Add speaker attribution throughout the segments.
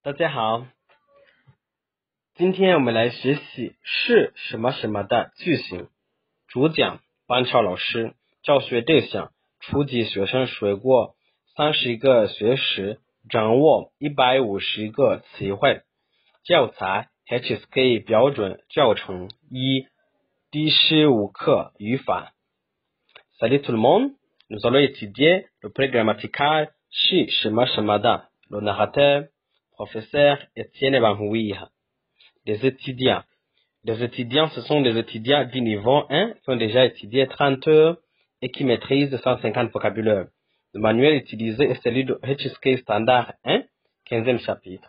Speaker 1: 大家好，今天我们来学习是什么什么的句型。主讲班超老师，教学对象初级学生学过30个学时，掌握150个词汇。教材 HSK 标准教程1第15课语法。Salut tout le monde, nous allons étudier le pré grammatical 是什么什么的 le narrateur Professeur Étienne Banhouir. Les étudiants. Les étudiants, ce sont des étudiants du niveau 1 qui ont déjà étudié 30 heures et qui maîtrisent 150 vocabulaire. Le manuel utilisé est celui de HSK Standard 1, 15e chapitre.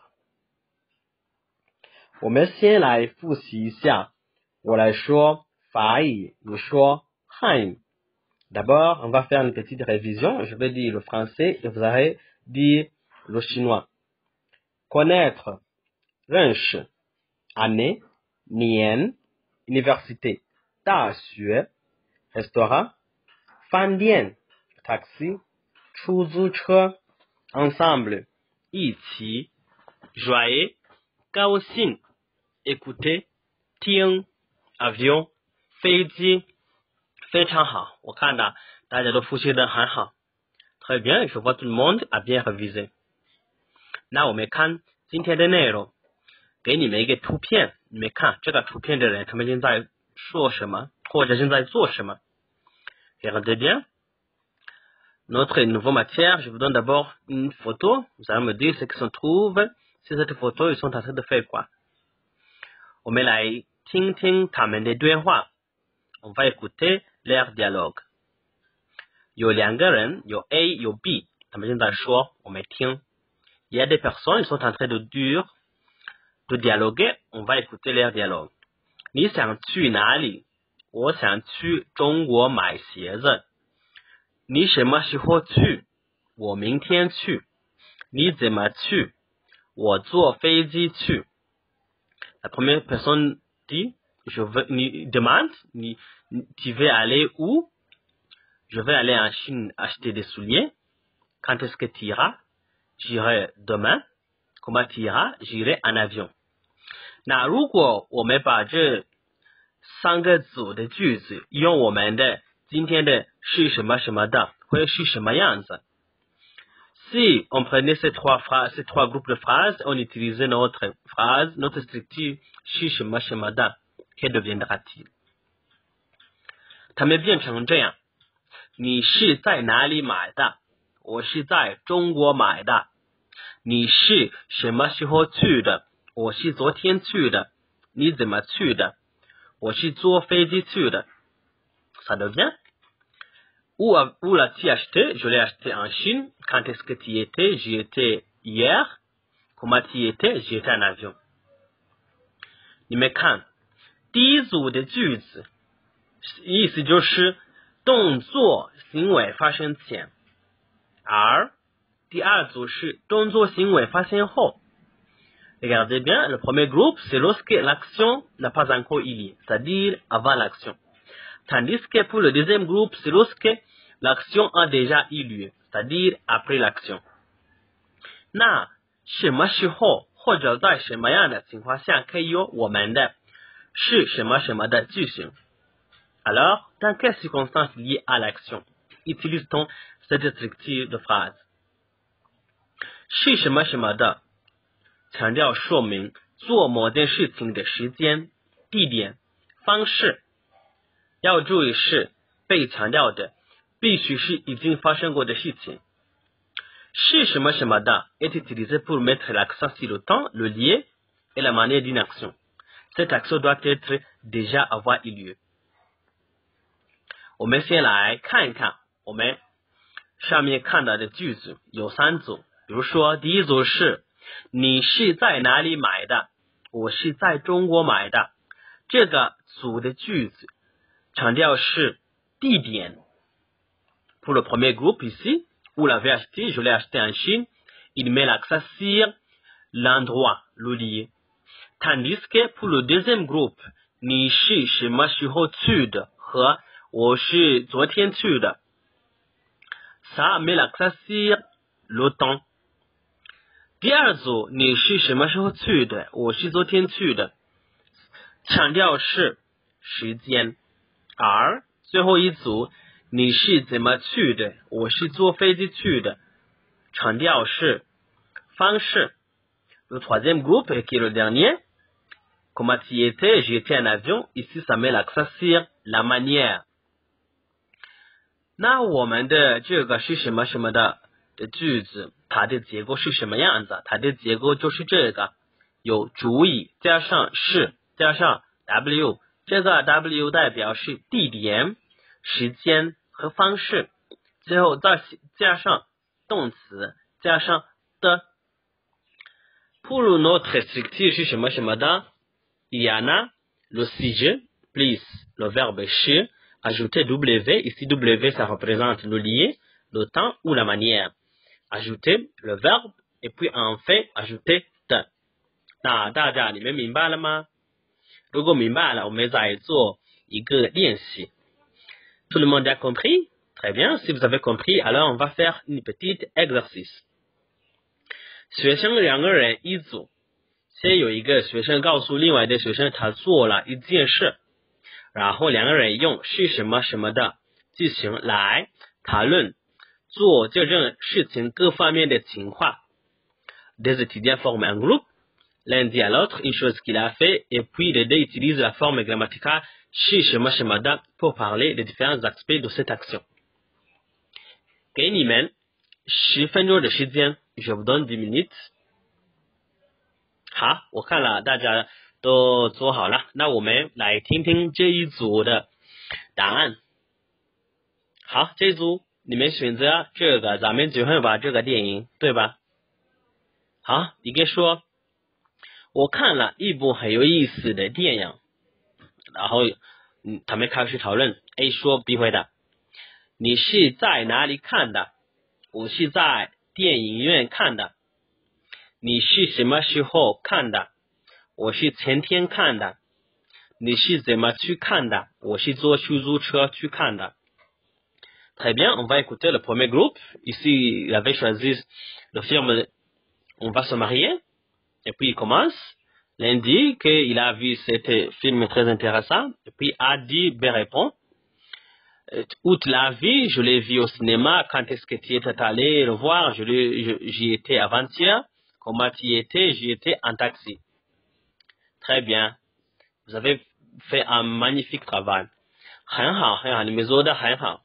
Speaker 1: 我们先来复习一下，我来说法语，你说汉语。D'abord, on va faire une petite révision. Je vais dire le français et vous allez dire le chinois. Connaître, 认识 année, 年 université, 大学 restaurant, 饭店 taxi, 出租车 ensemble, 一起 joyeux, 高兴 écouter, 听 avion, 飞机。非常好，我看到大家都复习得很好。Très bien, je vois tout le monde a bien révisé. 那我们看今天的内容，给你们一个图片，你们看这个图片的人，他们正在说什么，或者正在做什么。Regardez bien. Notre nouvelle matière, je vous donne d'abord une photo. Vous allez me dire ce qui se trouve sur cette photo, ils sont en train de faire quoi. 我们来听听他们的对话。On va écouter leur dialogue. 有两个人，有 A 有 B， 他们正在说，我们听。Il y a des personnes, ils sont en train de dire, de dialoguer, on va écouter leur dialogue. 你想去哪里？我想去中国买鞋子。你什么时候去？我明天去。你怎么去？我坐飞机去。La première personne dit, je veux, demande, tu veux aller où? Je vais aller en Chine acheter des souliers. Quand est-ce que tu iras? J'irai demain. Comment tu iras? J'irai en avion. 那如果我们把这三个组的句子用我们的今天的是什么什么的会是什么样子 Si on prenait ces trois groupes de phrases, on utilisait notre phrase, notre structure 是什么什么的 que deviendra-t-il? 它们变成这样，你是在哪里买的？我是在中国买的。你是什么时候去的？我是昨天去的。你怎么去的？我是坐飞机去的。Ça devient? Où l'as-tu acheté? Je l'ai acheté en Chine. Quand est-ce que tu y étais? J'y étais hier. Comment tu y étais? J'y étais en avion. 你们看，第一组的句子意思就是动作行为发生前，而第二组是动作行为发生后。Regardez bien, le premier groupe, c'est lorsque l'action n'a pas encore eu lieu, c'est-à-dire avant l'action. Tandis que pour le deuxième groupe, c'est lorsque l'action a déjà eu lieu, c'est-à-dire après l'action. 那什么时候或者在什么样的情况下可以用我们的是什么什么的句型 Alors, dans quelles circonstances liées à l'action utilise-t-on cette structure de phrase? 是什么什么的强调说明做某件事情的时间、地点、方式。要注意是被强调的必须是已经发生过的事情。是什么什么的 est utilisé pour mettre l'accent sur le temps, le lieu et la manière d'une action. Cette action doit être déjà avoir eu lieu. 我们先来看一看我们上面看到的句子有3组。比如说第一组是你是在哪里买的？我是在中国买的。这个组的句子强调是地点。Pour le premier groupe ici, où l'avait acheté, je l'ai acheté en Chine, il met l'accent sur l'endroit, le lieu. Tandis que pour le deuxième groupe, 你是什么时候去的和我是昨天去的 ça met l'accent sur le temps. 第二组你是什么时候去的？我是昨天去的，强调是时间。而最后一组你是怎么去的？我是坐飞机去的，强调是方式。Le troisième groupe qui est le dernier, comment tu y étais? J'ai été en avion. Ici, ça met l'accent sur la manière. 那我们的这个是什么什么的句子，它的结构是什么样子？它的结构就是这个，有主语加上是加上 W， 这个 W 代表是地点、时间和方式，最后再加上动词加上的。Pour notre structure 是什么什么的 Il y en a le sujet plus le verbe chez, ajouter W, ici W ça représente le lié, le temps ou la manière. Ajouter le verbe et puis enfin ajouter de. 那大家你们明白了吗？如果明白了，我们再做一个练习。Tout le monde a compris? Très bien, si vous avez compris, alors on va faire une petite exercice. 学生两个人一组，先有一个学生告诉另外的学生他做了一件事，然后两个人用是什么什么的句型来谈论做这件事情各方面的情况。Des étudiants forment un groupe, l'un dit à l'autre une chose qu'il a fait, et puis les deux utilisent la forme grammaticale 是什么什么的 pour parler des différents aspects de cette action. 给你们10分钟的时间。Je vous donne 10 minutes. 好，我看了大家都做好了，那我们来听听这一组的答案。好，这一组你们选择这个，咱们只会把这个电影，对吧？好，一个说，我看了一部很有意思的电影，然后他们开始讨论。A 说 B 回答，你是在哪里看的？我是在电影院看的。你是什么时候看的？我是前天看的。你是怎么去看的？我是坐出租车去看的。Très bien, on va écouter le premier groupe. Ici, il avait choisi le film On va se marier. Et puis il commence. L'un dit qu'il a vu ce film très intéressant. Et puis A dit, B répond. Où tu l'as vu? Je l'ai vu au cinéma. Quand est-ce que tu étais allé le voir? J'y étais avant-hier. Comment tu y étais? J'y étais en taxi. Très bien. Vous avez fait un magnifique travail. 很好，很好，你们做的很好。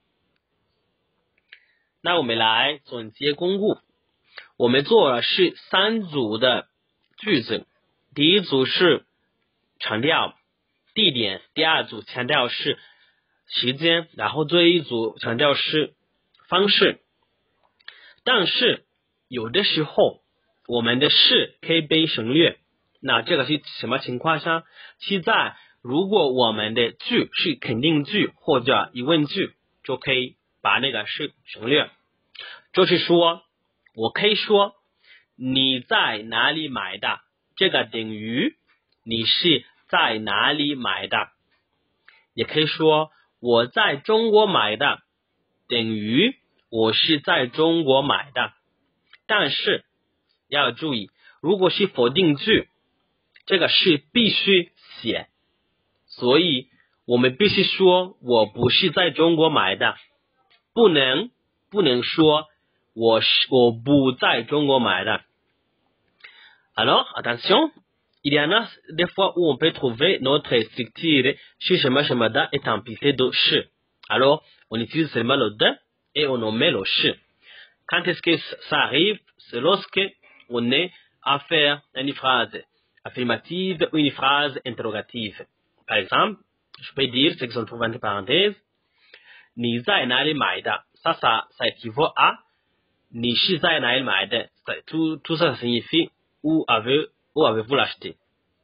Speaker 1: 那我们来总结公布。我们做的是3组的句子。第一组是强调地点，第二组强调是时间，然后最后一组强调是方式。但是有的时候我们的是可以被省略，那这个是什么情况下？是在如果我们的句是肯定句或者疑问句，就可以把那个是省略。就是说我可以说你在哪里买的，这个等于你是在哪里买的。也可以说我在中国买的等于我是在中国买的。但是要注意，如果是否定句，这个是必须写，所以我们必须说我不是在中国买的，不能说我不在中国买的。Alors, attention, il y en a des fois où on peut trouver notre structure 是什么什么的 est amplifiée de 是。Alors, on utilise seulement le de et on omet le 是。Quand est-ce que ça arrive? C'est lorsque on est à faire une phrase affirmative ou une phrase interrogative. Par exemple, je peux dire, c'est que on trouve entre parenthèses, 你在哪里买的 ça équivaut à 你是在哪里买的 tout ça signifie où avez-vous l'acheté.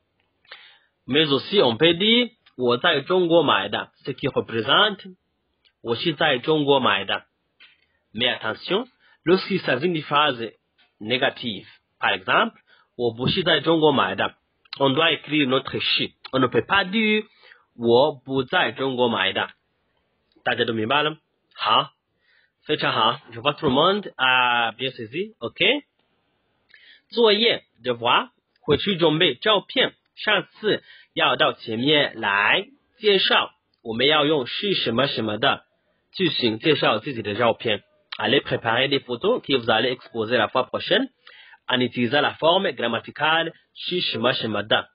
Speaker 1: Mais aussi, on peut dire 我在中国买的 ce qui représente 我是在中国买的。Mais attention, lorsqu'il s'agit d'une phrase négative, par exemple, 我不是在中国买的 on doit écrire notre 是 on ne peut pas dire 我不在中国买的。大家都明白了？好，非常好，je vois tout le monde a bien saisi, ok? 作业 devoir 回去准备照片，上次要到前面来介绍，我们要用是什么什么的句型介绍自己的照片。Allez préparer des photos que vous allez exposer la fois prochaine en utilisant la forme grammaticale 是什么什么的。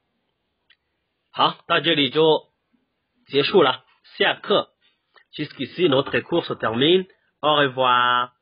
Speaker 1: 好，到这里就结束了，下课。Jusqu'ici notre cours se termine. Au revoir.